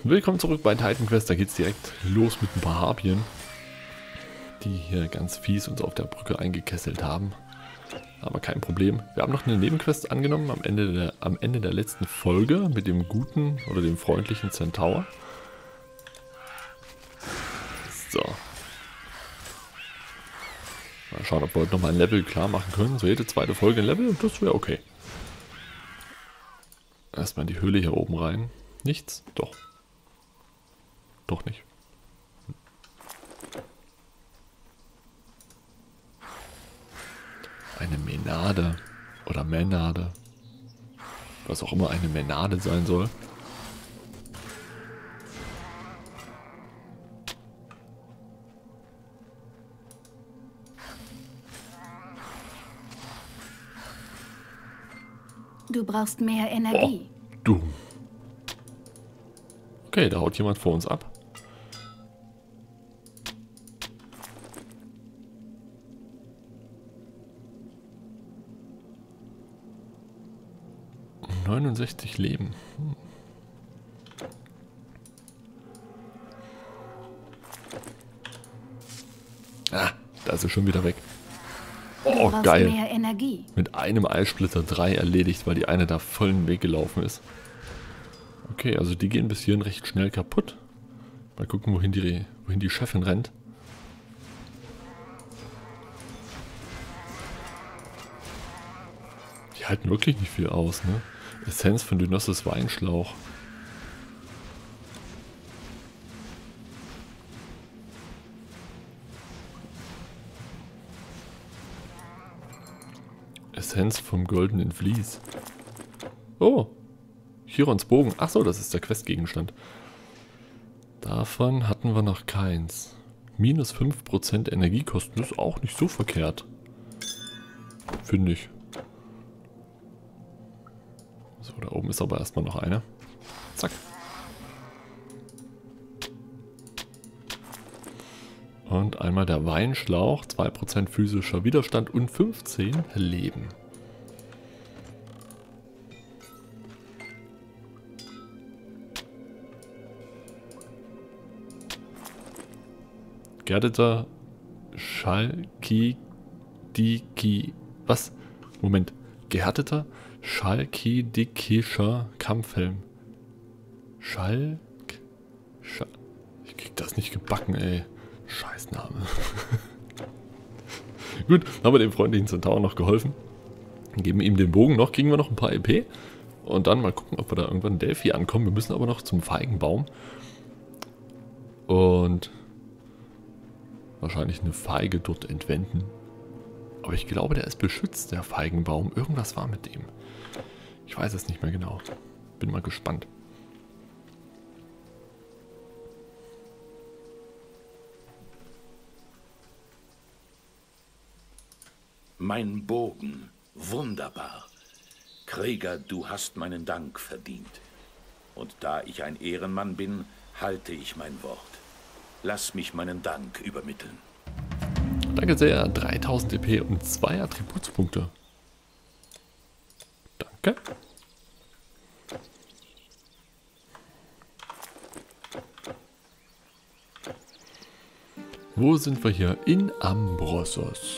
Willkommen zurück bei Titan Quest. Da geht's direkt los mit ein paar Harpien, die hier ganz fies uns auf der Brücke eingekesselt haben. Aber kein Problem. Wir haben noch eine Nebenquest angenommen am Ende der letzten Folge mit dem guten oder dem freundlichen Centaur. So. Mal schauen, ob wir heute nochmal ein Level klar machen können. So jede zweite Folge ein Level und das wäre okay. Erstmal in die Höhle hier oben rein. Nichts? Doch. Doch nicht. Eine Menade. Oder Menade. Was auch immer eine Menade sein soll. Du brauchst mehr Energie. Oh, du. Okay, da haut jemand vor uns ab. Um 69 Leben. Ah, da ist er schon wieder weg. Oh, geil. Mehr Energie. Mit einem Eissplitter 3 erledigt, weil die eine da vollen Weg gelaufen ist. Okay, also die gehen bis hierhin recht schnell kaputt. Mal gucken, wohin die Chefin rennt. Die halten wirklich nicht viel aus, ne? Essenz von Dynassus Weinschlauch. Essenz vom goldenen Vlies. Oh! Chirons Bogen. Achso, das ist der Questgegenstand. Davon hatten wir noch keins. Minus 5% Energiekosten ist auch nicht so verkehrt. Finde ich. So, da oben ist aber erstmal noch eine. Zack. Und einmal der Weinschlauch. 2% physischer Widerstand und 15 Leben. Geerdeter Chalkidiki. Was? Moment. Gehärteter Chalkidikischer Kampfhelm. Ich krieg das nicht gebacken, ey. Scheißname. Gut, haben wir dem freundlichen Centaur noch geholfen. Geben ihm den Bogen noch, kriegen wir noch ein paar EP. Und dann mal gucken, ob wir da irgendwann in Delphi ankommen. Wir müssen aber noch zum Feigenbaum. Und wahrscheinlich eine Feige dort entwenden. Aber ich glaube, der ist beschützt, der Feigenbaum. Irgendwas war mit dem. Ich weiß es nicht mehr genau. Bin mal gespannt. Mein Bogen. Wunderbar. Krieger, du hast meinen Dank verdient. Und da ich ein Ehrenmann bin, halte ich mein Wort. Lass mich meinen Dank übermitteln. Danke sehr. 3000 EP und 2 Attributspunkte. Danke. Wo sind wir hier? In Ambrossos.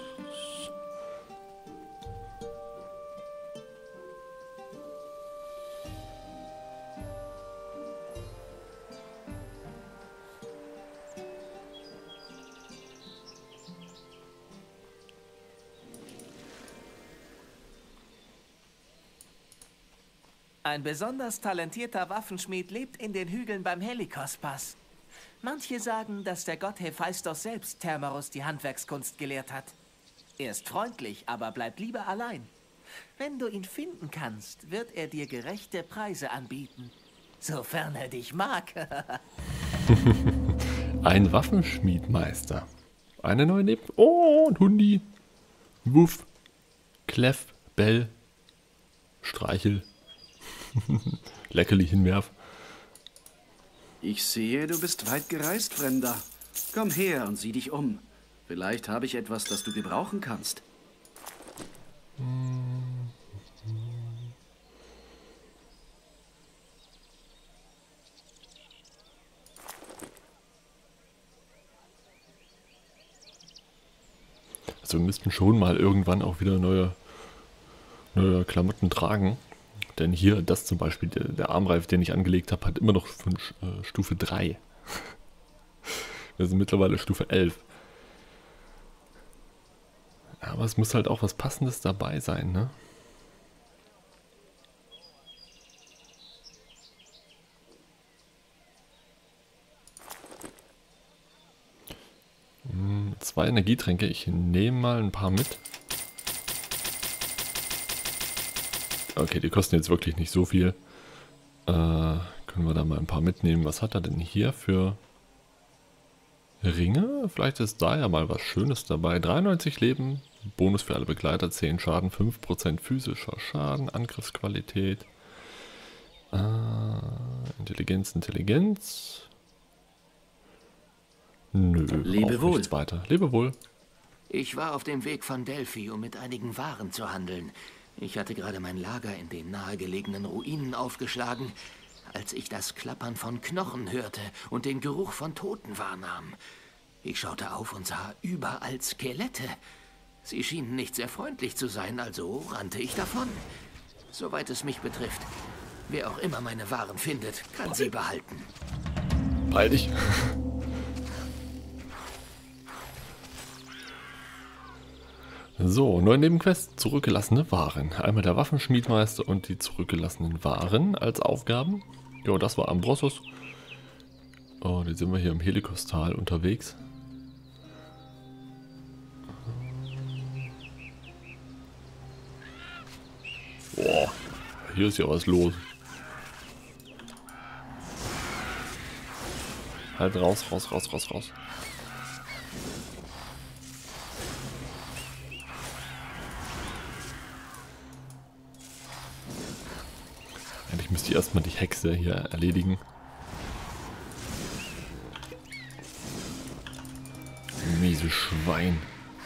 Ein besonders talentierter Waffenschmied lebt in den Hügeln beim Helikos-Pass. Manche sagen, dass der Gott Hephaistos selbst Thermerus die Handwerkskunst gelehrt hat. Er ist freundlich, aber bleibt lieber allein. Wenn du ihn finden kannst, wird er dir gerechte Preise anbieten. Sofern er dich mag. Ein Waffenschmiedmeister. Eine neue Neben... Oh, ein Hundi. Wuff. Kleff. Bell. Streichel. Leckerli hinwerf. Ich sehe, du bist weit gereist, Fremder. Komm her und sieh dich um. Vielleicht habe ich etwas, das du gebrauchen kannst. Also wir müssten schon mal irgendwann auch wieder neue Klamotten tragen. Denn hier, das zum Beispiel, der Armreif, den ich angelegt habe, hat immer noch von Stufe 3. Wir sind mittlerweile Stufe 11. Aber es muss halt auch was Passendes dabei sein, ne? Zwei Energietränke. Ich nehme mal ein paar mit. Okay, die kosten jetzt wirklich nicht so viel. Können wir da mal ein paar mitnehmen. Was hat er denn hier für Ringe? Vielleicht ist da ja mal was Schönes dabei. 93 Leben, Bonus für alle Begleiter, 10 Schaden, 5% physischer Schaden, Angriffsqualität, Intelligenz. Nö, Lebe auch wohl. nichts weiter. Lebe wohl. Ich war auf dem Weg von Delphi, um mit einigen Waren zu handeln. Ich hatte gerade mein Lager in den nahegelegenen Ruinen aufgeschlagen, als ich das Klappern von Knochen hörte und den Geruch von Toten wahrnahm. Ich schaute auf und sah überall Skelette. Sie schienen nicht sehr freundlich zu sein, also rannte ich davon. Soweit es mich betrifft, wer auch immer meine Waren findet, kann sie behalten. Beeil dich. So, neue Nebenquest, zurückgelassene Waren. Einmal der Waffenschmiedmeister und die zurückgelassenen Waren als Aufgaben. Jo, das war Ambrossus. Und jetzt sind wir hier im Helikostal unterwegs. Boah, hier ist ja was los. Halt raus. Eigentlich müsste ich erstmal die Hexe hier erledigen. Miese Schwein.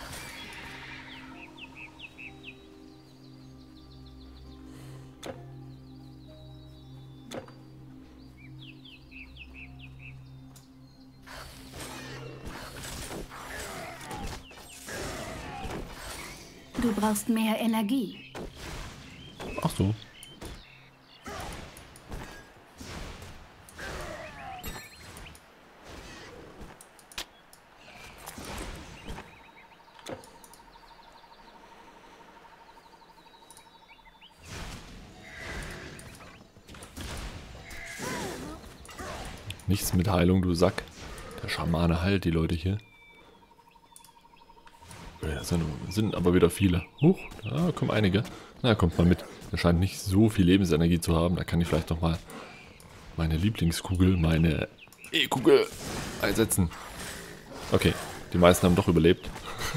Du brauchst mehr Energie. Ach so. Nichts mit Heilung, du Sack. Der Schamane heilt die Leute hier. Das sind aber wieder viele. Huch, da kommen einige. Na, kommt mal mit. Er scheint nicht so viel Lebensenergie zu haben. Da kann ich vielleicht noch mal meine Lieblingskugel, meine E-Kugel einsetzen. Okay, die meisten haben doch überlebt.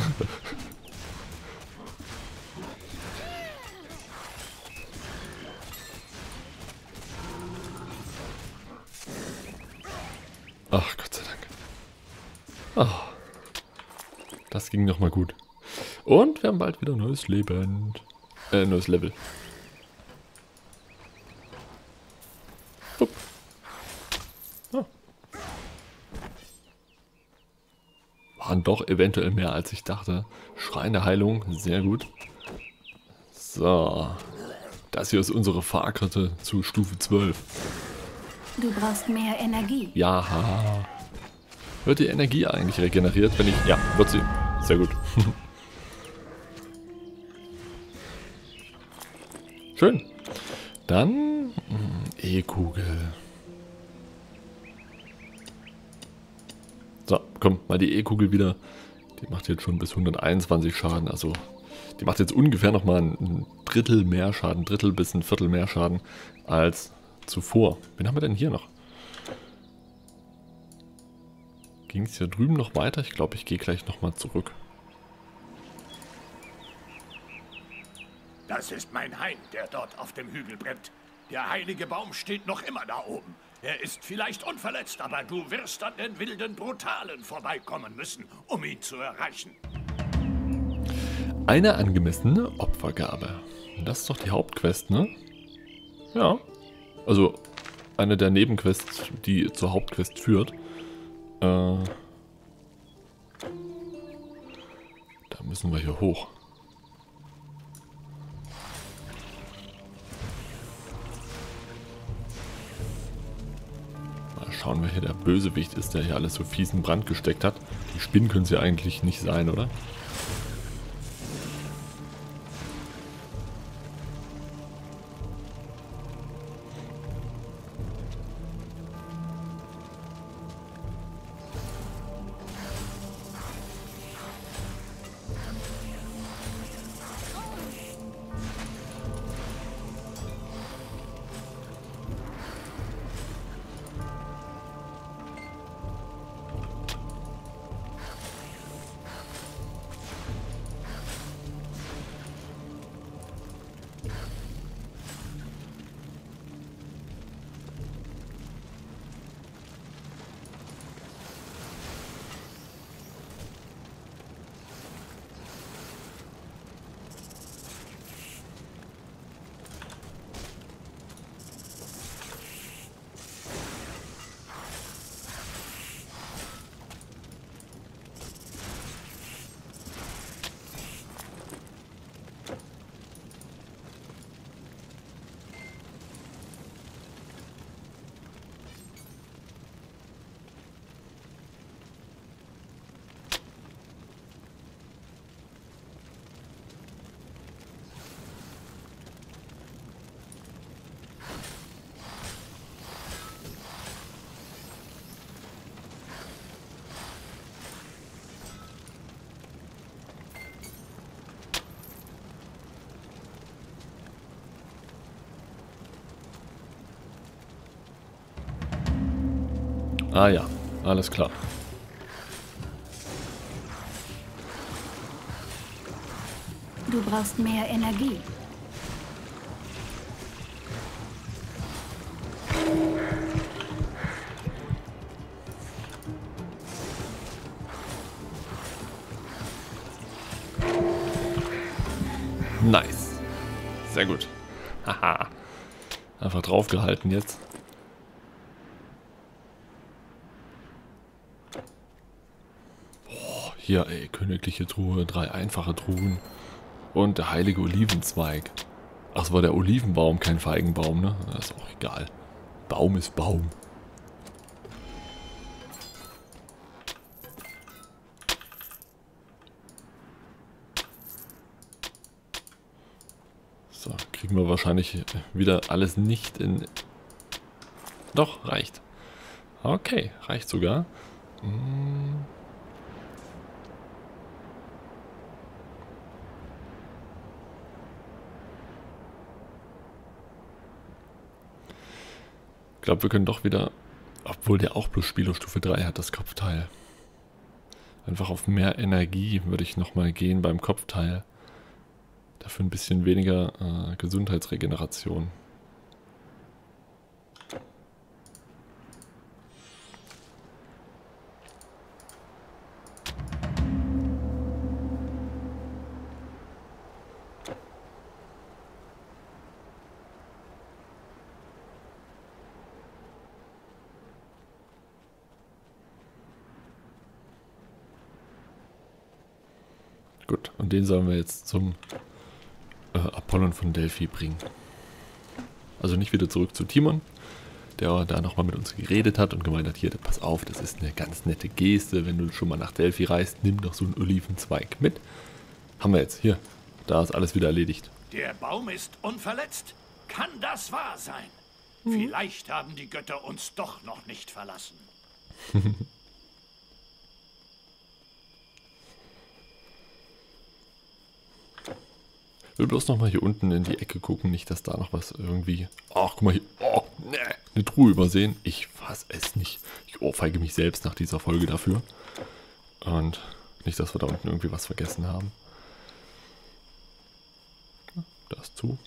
Ach, Gott sei Dank. Oh, das ging noch mal gut. Und wir haben bald wieder neues Leben. Neues Level. Upp. Ah. Waren doch eventuell mehr als ich dachte. Schrein der Heilung, sehr gut. So. Das hier ist unsere Fahrkarte zu Stufe 12. Du brauchst mehr Energie. Ja. Wird die Energie eigentlich regeneriert, wenn ich... Ja, wird sie. Sehr gut. Schön. Dann... E-Kugel. So, komm, mal die E-Kugel wieder. Die macht jetzt schon bis 121 Schaden. Also, die macht jetzt ungefähr nochmal ein Drittel mehr Schaden. Drittel bis ein Viertel mehr Schaden als zuvor. Wen haben wir denn hier noch? Ging es hier drüben noch weiter? Ich glaube, ich gehe gleich nochmal zurück. Das ist mein Hain, der dort auf dem Hügel brennt. Der heilige Baum steht noch immer da oben. Er ist vielleicht unverletzt, aber du wirst an den wilden Brutalen vorbeikommen müssen, um ihn zu erreichen. Eine angemessene Opfergabe. Das ist doch die Hauptquest, ne? Ja. Also, eine der Nebenquests, die zur Hauptquest führt. Da müssen wir hier hoch. Mal schauen, wer hier der Bösewicht ist, der hier alles so fies in Brand gesteckt hat. Die Spinnen können es ja eigentlich nicht sein, oder? Ah ja, alles klar. Du brauchst mehr Energie. Nice. Sehr gut. Haha. Einfach draufgehalten jetzt. Boah, hier, ey, königliche Truhe, 3 einfache Truhen. Und der heilige Olivenzweig. Ach, es war der Olivenbaum, kein Feigenbaum, ne? Das ist auch egal. Baum ist Baum. So, kriegen wir wahrscheinlich wieder alles nicht in... Doch, reicht. Okay, reicht sogar. Ich glaube, wir können doch wieder... Obwohl der auch bloß Spielerstufe 3 hat, das Kopfteil. Einfach auf mehr Energie würde ich nochmal gehen beim Kopfteil. Dafür ein bisschen weniger Gesundheitsregeneration. Gut, und den sollen wir jetzt zum Apollon von Delphi bringen. Also nicht wieder zurück zu Timon, der da nochmal mit uns geredet hat und gemeint hat, hier, pass auf, das ist eine ganz nette Geste, wenn du schon mal nach Delphi reist, nimm doch so einen Olivenzweig mit. Haben wir jetzt, hier, da ist alles wieder erledigt. Der Baum ist unverletzt. Kann das wahr sein? Vielleicht haben die Götter uns doch noch nicht verlassen. Ich will bloß nochmal hier unten in die Ecke gucken, nicht, dass da noch was irgendwie... Ach, guck mal hier. Oh, ne, eine Truhe übersehen. Ich fass es nicht. Ich ohrfeige mich selbst nach dieser Folge dafür. Und nicht, dass wir da unten irgendwie was vergessen haben. Da ist zu.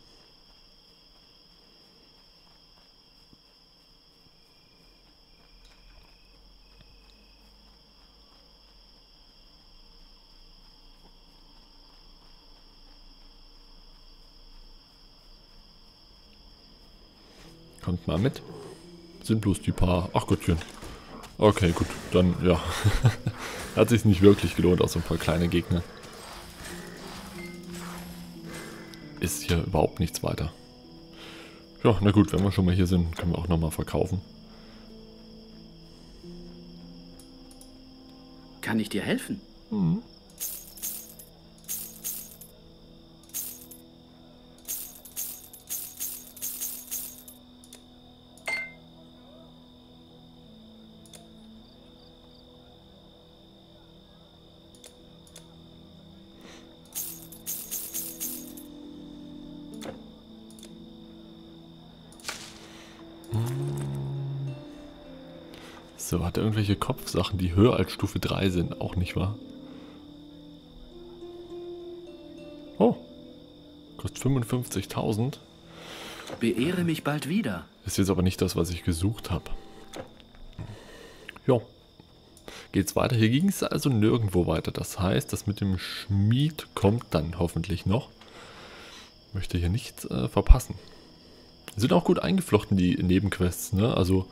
Kommt mal mit. Sind bloß die paar... Ach Gottchen. Okay, gut. Dann, ja. Hat sich nicht wirklich gelohnt, aus so ein paar kleine Gegner. ist hier überhaupt nichts weiter. Ja, na gut, wenn wir schon mal hier sind, können wir auch nochmal verkaufen. Kann ich dir helfen? Mhm. So, hat er irgendwelche Kopfsachen, die höher als Stufe 3 sind? Auch nicht wahr? Oh. Kostet 55.000. Beehre mich bald wieder. Ist jetzt aber nicht das, was ich gesucht habe. Ja. Geht's weiter? Hier ging es also nirgendwo weiter. Das heißt, das mit dem Schmied kommt dann hoffentlich noch. Möchte hier nichts verpassen. Sind auch gut eingeflochten, die Nebenquests, ne? Also...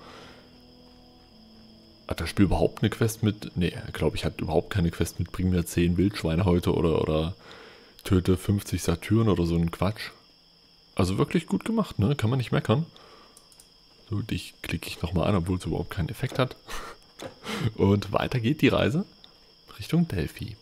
Hat das Spiel überhaupt eine Quest mit... Ne, glaube ich, hat überhaupt keine Quest mit bring mir 10 Wildschweine heute oder töte 50 Satyren oder so ein Quatsch. Also wirklich gut gemacht, ne? Kann man nicht meckern. So, dich klicke ich nochmal an, obwohl es überhaupt keinen Effekt hat. Und weiter geht die Reise Richtung Delphi.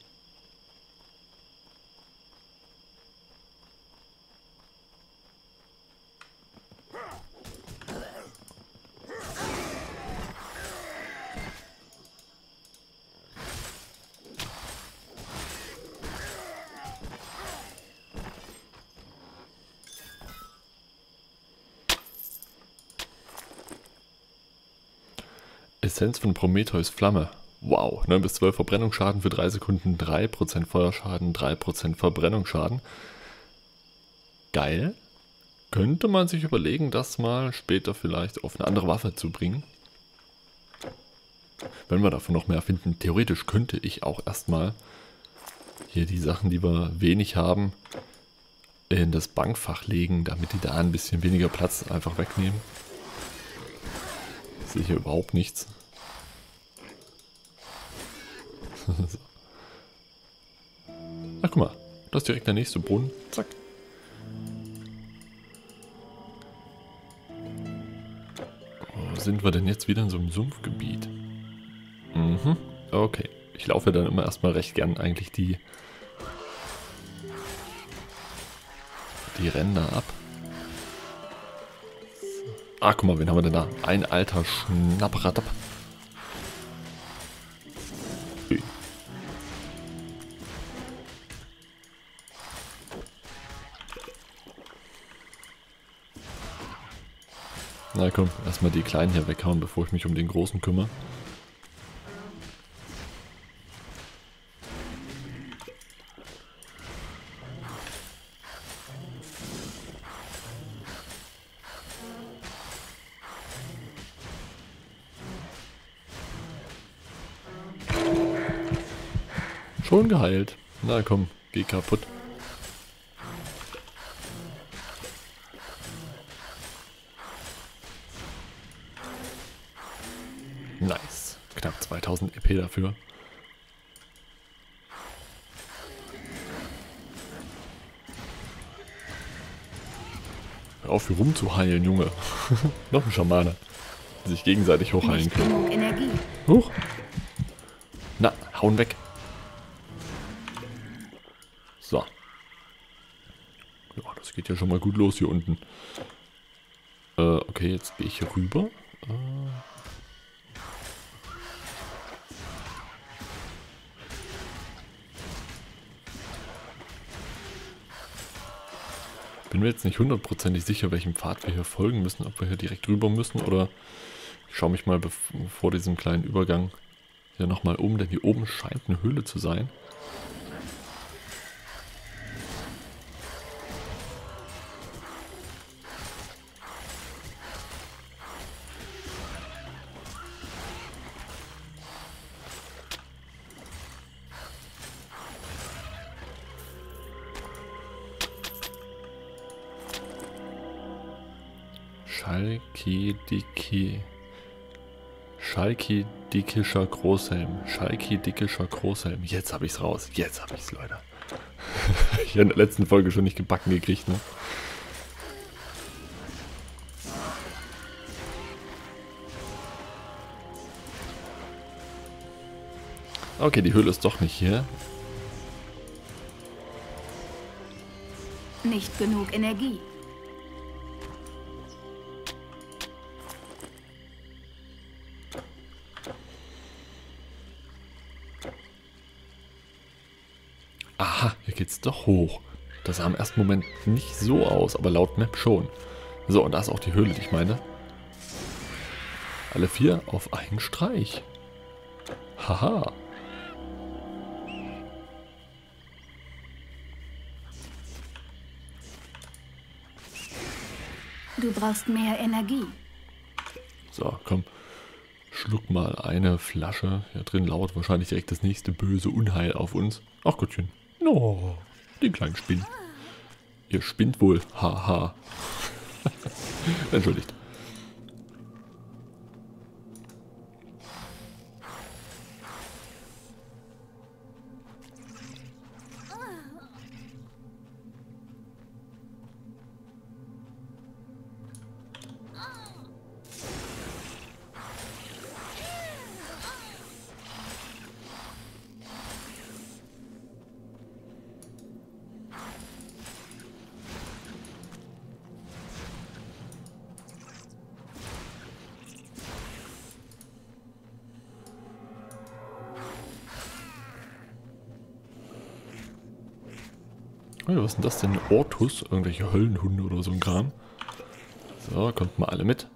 Essenz von Prometheus Flamme. Wow, 9 bis 12 Verbrennungsschaden für 3 Sekunden, 3% Feuerschaden, 3% Verbrennungsschaden. Geil. Könnte man sich überlegen, das mal später vielleicht auf eine andere Waffe zu bringen. Wenn wir davon noch mehr finden, theoretisch könnte ich auch erstmal hier die Sachen, die wir wenig haben, in das Bankfach legen, damit die da ein bisschen weniger Platz einfach wegnehmen. Ich sehe hier überhaupt nichts. So. Ach, guck mal. Das ist direkt der nächste Brunnen. Zack. Wo sind wir denn jetzt wieder in so einem Sumpfgebiet? Mhm. Okay. Ich laufe dann immer erstmal recht gern eigentlich die Ränder ab. Ah, guck mal, wen haben wir denn da? Ein alter Schnappratab. Na komm, erstmal die Kleinen hier weghauen, bevor ich mich um den Großen kümmere. Schon geheilt. Na komm, geh kaputt. Nice. Knapp 2000 EP dafür. Hör auf, hier rumzuheilen, Junge. Noch ein Schamane. Die sich gegenseitig hochheilen Nicht können. genug Energie. Huch. Na, hauen weg. So. Ja, das geht ja schon mal gut los hier unten. Okay, jetzt gehe ich hier rüber. Bin mir jetzt nicht hundertprozentig sicher, welchem Pfad wir hier folgen müssen, ob wir hier direkt rüber müssen oder ich schaue mich mal vor diesem kleinen Übergang hier nochmal um, denn hier oben scheint eine Höhle zu sein. Schalki-Dickischer Großhelm. Schalki-Dickischer Großhelm. Jetzt habe ich es raus. Jetzt habe ich es, Leute. Ich habe in der letzten Folge schon nicht gebacken gekriegt, ne? Okay, die Höhle ist doch nicht hier. Nicht genug Energie. Aha, hier geht's doch hoch. Das sah im ersten Moment nicht so aus, aber laut Map schon. So, und da ist auch die Höhle, die ich meine. Alle 4 auf einen Streich. Haha. Du brauchst mehr Energie. So, komm. Schluck mal eine Flasche. Hier drin lauert wahrscheinlich direkt das nächste böse Unheil auf uns. Ach Gottchen. No, den kleinen Spinn. Ihr spinnt wohl. Haha. Entschuldigt. Oh, was ist denn das denn? Ortus? Irgendwelche Höllenhunde oder so ein Kram. So, kommt mal alle mit.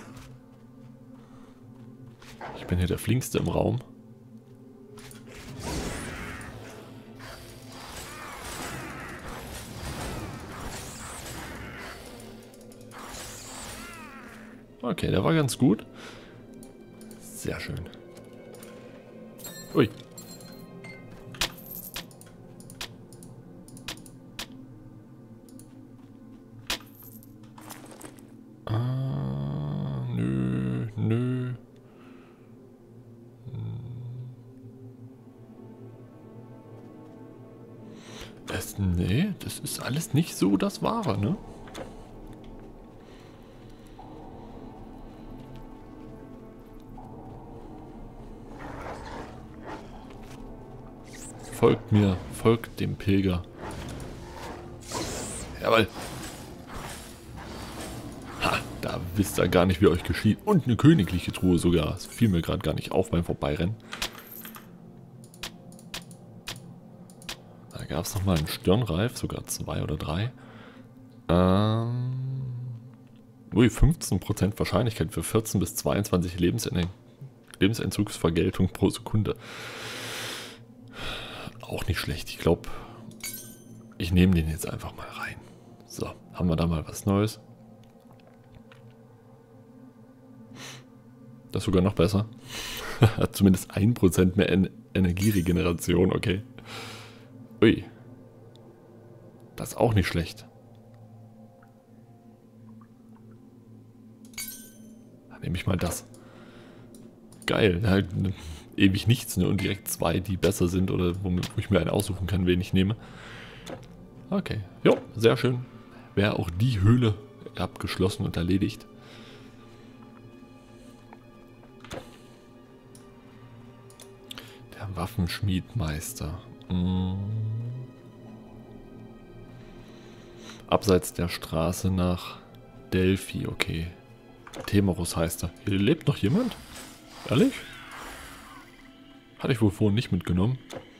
Ich bin hier der Flinkste im Raum. Okay, der war ganz gut. Sehr schön. Ui. Nö. Nee, das ist alles nicht so das Wahre, ne? Folgt mir, folgt dem Pilger. Jawohl. Ha, da wisst ihr gar nicht, wie euch geschieht. Und eine königliche Truhe sogar. Das fiel mir gerade gar nicht auf beim Vorbeirennen. Da gab es nochmal einen Stirnreif, sogar 2 oder 3. 15% Wahrscheinlichkeit für 14 bis 22 Lebensentzugsvergeltung pro Sekunde. Auch nicht schlecht. Ich glaube, ich nehme den jetzt einfach mal rein. So, haben wir da mal was Neues. Das ist sogar noch besser. Hat zumindest 1% mehr Energieregeneration, okay. Ui. Das ist auch nicht schlecht. Dann nehme ich mal das. Geil. Ja, ewig nichts, ne? Und direkt 2, die besser sind oder wo ich mir einen aussuchen kann, wen ich nehme. Okay. Jo, sehr schön. Wäre auch die Höhle abgeschlossen und erledigt. Der Waffenschmiedmeister. Abseits der Straße nach Delphi, okay. Temerus heißt er. Hier lebt noch jemand? Ehrlich? Hatte ich wohl vorhin nicht mitgenommen.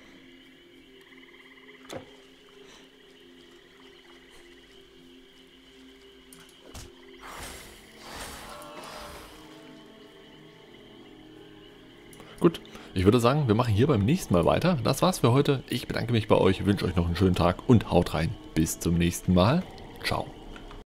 Gut, ich würde sagen, wir machen hier beim nächsten Mal weiter. Das war's für heute. Ich bedanke mich bei euch, wünsche euch noch einen schönen Tag und haut rein. Bis zum nächsten Mal. Ciao.